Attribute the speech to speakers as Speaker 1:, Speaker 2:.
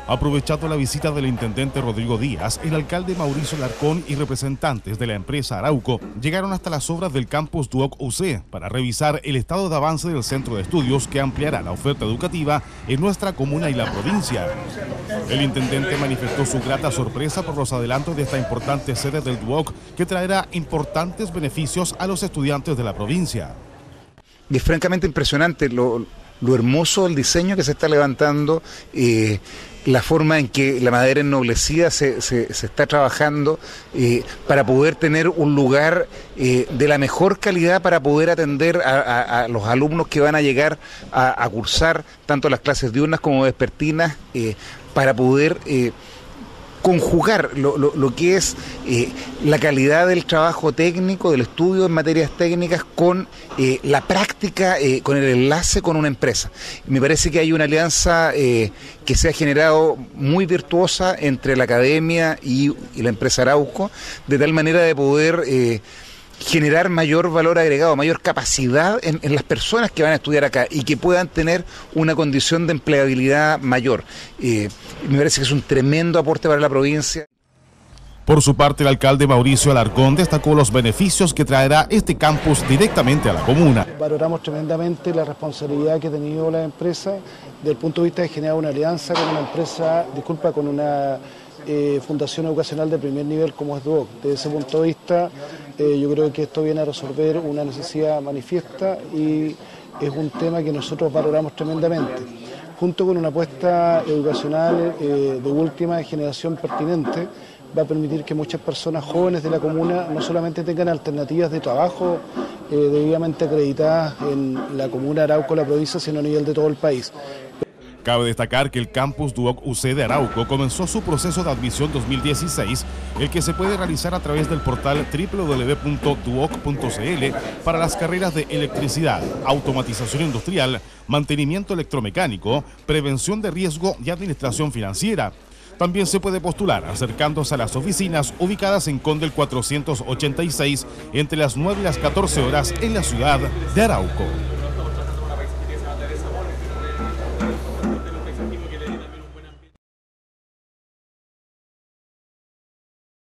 Speaker 1: Aprovechando la visita del intendente Rodrigo Díaz, el alcalde Mauricio Alarcón y representantes de la empresa Arauco llegaron hasta las obras del campus Duoc UC para revisar el estado de avance del centro de estudios que ampliará la oferta educativa en nuestra comuna y la provincia. El intendente manifestó su grata sorpresa por los adelantos de esta importante sede del Duoc que traerá importantes beneficios a los estudiantes de la provincia.
Speaker 2: Y es francamente impresionante lo hermoso del diseño que se está levantando, la forma en que la madera ennoblecida se está trabajando para poder tener un lugar de la mejor calidad para poder atender a los alumnos que van a llegar a cursar tanto las clases diurnas como vespertinas, para poder conjugar lo que es la calidad del trabajo técnico, del estudio en materias técnicas con la práctica, con el enlace con una empresa. Me parece que hay una alianza que se ha generado muy virtuosa entre la academia y la empresa Arauco, de tal manera de poder generar mayor valor agregado, mayor capacidad en las personas que van a estudiar acá y que puedan tener una condición de empleabilidad mayor. Me parece que es un tremendo aporte para la provincia.
Speaker 1: Por su parte, el alcalde Mauricio Alarcón destacó los beneficios que traerá este campus directamente a la comuna.
Speaker 3: Valoramos tremendamente la responsabilidad que ha tenido la empresa desde el punto de vista de generar una alianza con una empresa, con una fundación educacional de primer nivel como es Duoc. Desde ese punto de vista, yo creo que esto viene a resolver una necesidad manifiesta y es un tema que nosotros valoramos tremendamente. Junto con una apuesta educacional de última generación pertinente, va a permitir que muchas personas jóvenes de la comuna no solamente tengan alternativas de trabajo debidamente acreditadas en la comuna de Arauco, la provincia, sino a nivel de todo el país.
Speaker 1: Cabe destacar que el campus Duoc UC de Arauco comenzó su proceso de admisión 2016, el que se puede realizar a través del portal www.duoc.cl para las carreras de electricidad, automatización industrial, mantenimiento electromecánico, prevención de riesgo y administración financiera. También se puede postular acercándose a las oficinas ubicadas en Condel 486 entre las 9 y las 14 horas en la ciudad de Arauco.